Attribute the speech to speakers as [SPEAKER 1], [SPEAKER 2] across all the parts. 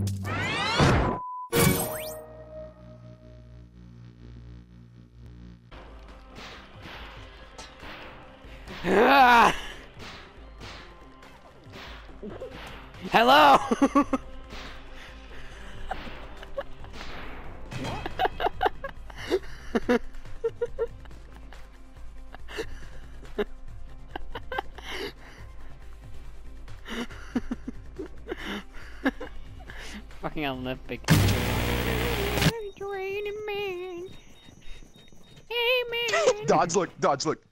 [SPEAKER 1] Ah! Hello. Fucking Olympic. Draining man. Hey man.
[SPEAKER 2] Dodge, look, dodge, look.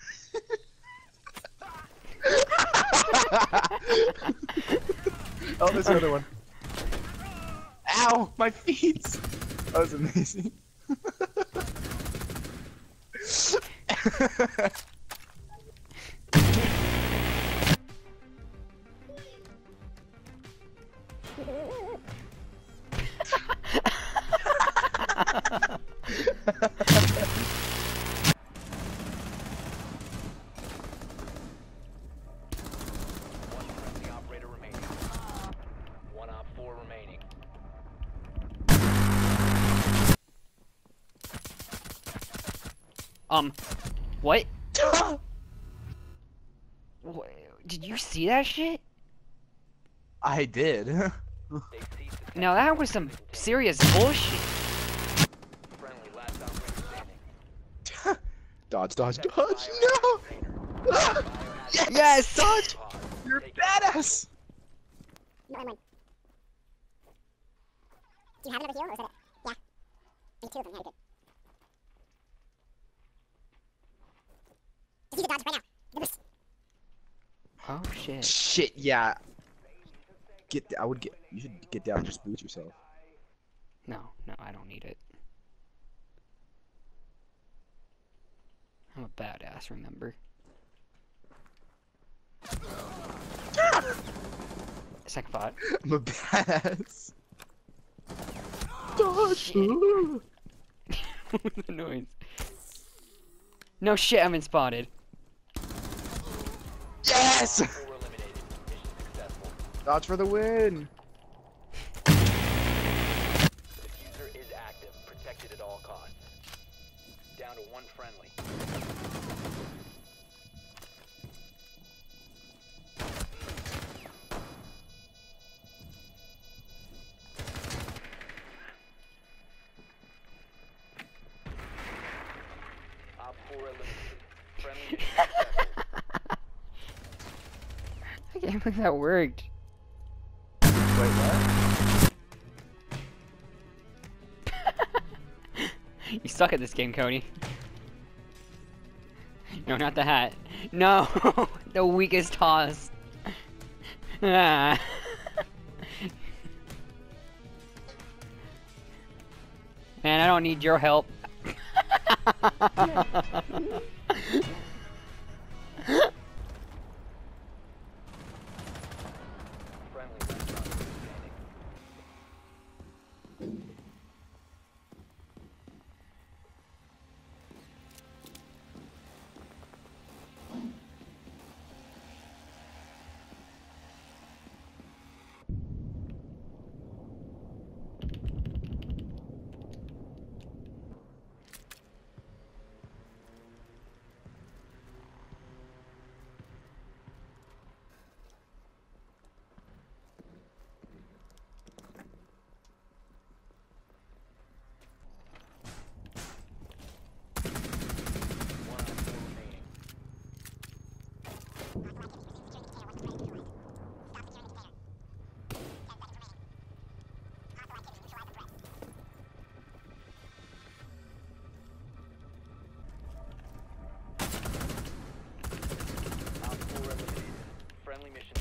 [SPEAKER 2] Oh, there's another one. Ow, my feet. That was amazing.
[SPEAKER 1] What? Did you see that shit?
[SPEAKER 2] I did.
[SPEAKER 1] Now that was some serious bullshit.
[SPEAKER 2] Dodge, dodge, dodge. No! Yes!
[SPEAKER 1] Yes!
[SPEAKER 2] Dodge! You're badass!
[SPEAKER 3] Do you have it over here, or is that it? Yeah. I need two of them. Yeah, you did. Just use the dodge right now. The boost.
[SPEAKER 1] Oh shit.
[SPEAKER 2] Shit, yeah. I would get. You should get down and just boot yourself.
[SPEAKER 1] No, I don't need it. I'm a badass, remember? Second thought.
[SPEAKER 2] I'm a badass. Dodge!
[SPEAKER 1] The noise. No shit, I've been spotted.
[SPEAKER 2] Yes! Dodge for the win!
[SPEAKER 4] The diffuser is active, protected at all costs. Down to one friendly. Op 4 eliminated. Friendly mission successful.
[SPEAKER 1] I can't believe that worked.
[SPEAKER 2] Wait, what?
[SPEAKER 1] You suck at this game, Cody. No, not the hat. No! The weakest toss. Ah. Man, I don't need your help.
[SPEAKER 4] Friendly restaurant standing. One op 4 remaining. Op 4 eliminated. Friendly mission.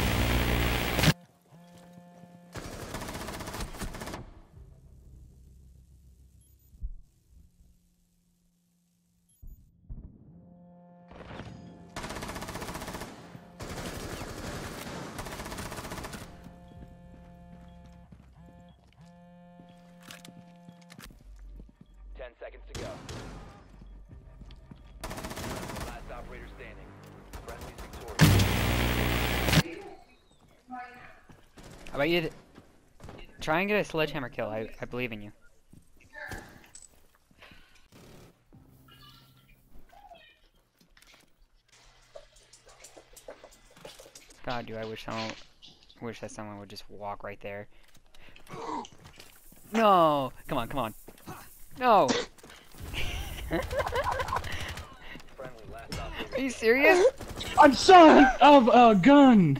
[SPEAKER 4] Ten seconds to go. Last operator standing. Friendly's victorious.
[SPEAKER 1] How about you? Try and get a sledgehammer kill. I believe in you. God, do I wish that someone would just walk right there. No! Come on, come on. No!
[SPEAKER 4] Friendly last operator.
[SPEAKER 1] Are you serious?
[SPEAKER 2] I'm son of a gun!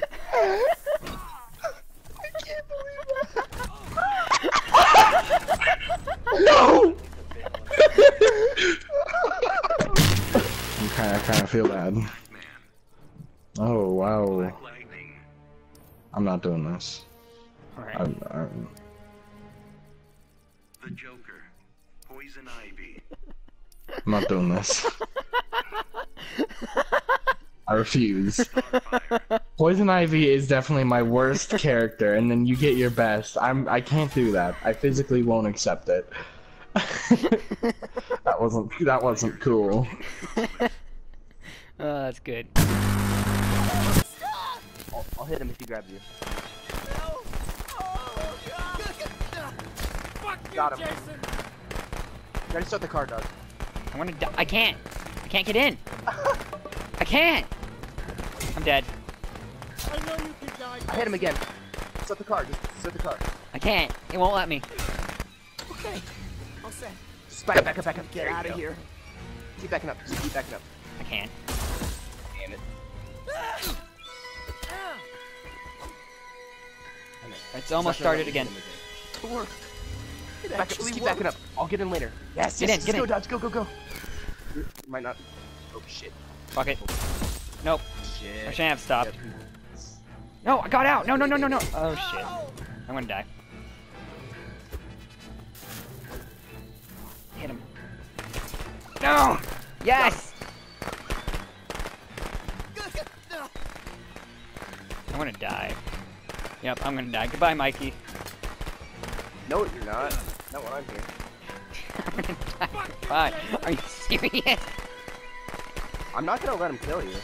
[SPEAKER 2] No! I kind of feel bad. Oh wow! I'm not doing this.
[SPEAKER 1] Alright.
[SPEAKER 5] The Joker, Poison Ivy.
[SPEAKER 2] I'm not doing this. I refuse. Poison Ivy is definitely my worst character, and then you get your best. I can't do that. I physically won't accept it. That wasn't cool.
[SPEAKER 1] Oh, that's good.
[SPEAKER 2] I'll hit him if he grabs you. Got him. You gotta start the car, dog.
[SPEAKER 1] I wanna die. I can't get in. I can't. I'm dead.
[SPEAKER 2] I hit him again. Start the car. Just start the car.
[SPEAKER 1] I can't. It won't let me.
[SPEAKER 2] Okay. I'll say. Just back up. Get out of here. Keep backing up. Just keep backing up.
[SPEAKER 1] I can't.
[SPEAKER 2] Damn it.
[SPEAKER 1] It's almost started again.
[SPEAKER 2] Just keep backing up. I'll get in later. Yes,
[SPEAKER 1] Get in, get
[SPEAKER 2] go,
[SPEAKER 1] in.
[SPEAKER 2] Dodge. Go. You might not. Oh shit.
[SPEAKER 1] Fuck it. Nope.
[SPEAKER 2] Shit.
[SPEAKER 1] I shouldn't have stopped. No, I got out. No. Oh shit. I'm gonna die. Hit him. No! Yes! I'm gonna die. Yep, I'm gonna die. Goodbye, Mikey.
[SPEAKER 2] No, you're not. Not while I'm here.
[SPEAKER 1] I'm gonna die. Goodbye. Are you serious?
[SPEAKER 2] I'm not gonna let him kill you.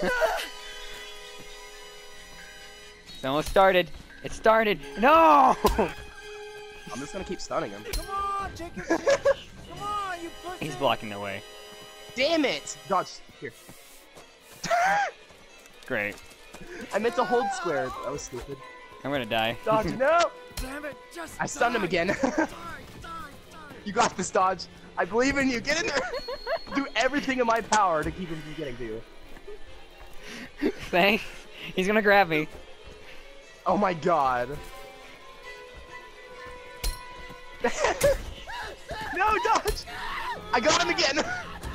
[SPEAKER 1] It's almost started. It started. No!
[SPEAKER 2] I'm just gonna keep stunning him.
[SPEAKER 6] Come on, take your shit. Come on, you pussy.
[SPEAKER 1] He's blocking the way.
[SPEAKER 2] Damn it! Dodge. Here.
[SPEAKER 1] Great.
[SPEAKER 2] I meant to hold square. That was stupid.
[SPEAKER 1] I'm gonna die.
[SPEAKER 2] Dodge, no!
[SPEAKER 6] Damn it, just
[SPEAKER 2] I stunned him again.
[SPEAKER 6] die.
[SPEAKER 2] You got this, Dodge. I believe in you. Get in there. Do everything in my power to keep him from getting to you.
[SPEAKER 1] Thanks. He's gonna grab me.
[SPEAKER 2] Oh my god. No, Dodge! I got him again!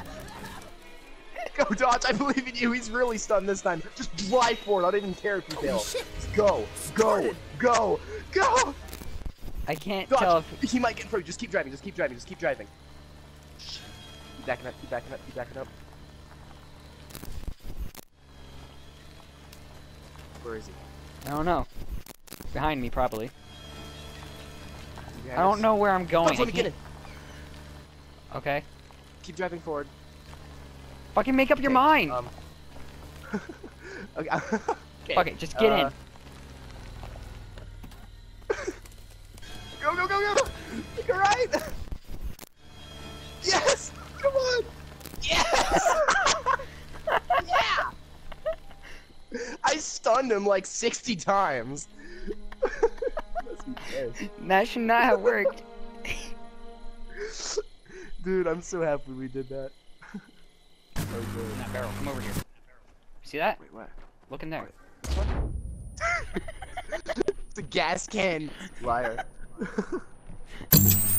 [SPEAKER 2] Go, Dodge, I believe in you. He's really stunned this time. Just drive forward. I don't even care if you fail. Just go.
[SPEAKER 1] I can't tell
[SPEAKER 2] Dodge,
[SPEAKER 1] if...
[SPEAKER 2] he might get in front of you. Just keep driving. Keep driving. Keep backing up. Where is he?
[SPEAKER 1] I don't know. Behind me, probably.
[SPEAKER 2] You
[SPEAKER 1] I don't
[SPEAKER 2] guys-
[SPEAKER 1] know where I'm going.
[SPEAKER 2] Dodge, let me
[SPEAKER 1] I
[SPEAKER 2] get in.
[SPEAKER 1] can't- Okay.
[SPEAKER 2] Keep driving forward.
[SPEAKER 1] Fucking make up your mind!
[SPEAKER 2] Okay. Okay.
[SPEAKER 1] Fuck it, just get in.
[SPEAKER 2] Go! You're right. Yes! Come on! Yes! Yeah! I stunned him like 60 times. Must be pissed.
[SPEAKER 1] That should not have worked.
[SPEAKER 2] Dude, I'm so happy we did that. Oh, good.
[SPEAKER 1] That barrel, come over here. See that?
[SPEAKER 2] Wait, what?
[SPEAKER 1] Look in there.
[SPEAKER 2] It's a gas can. Liar.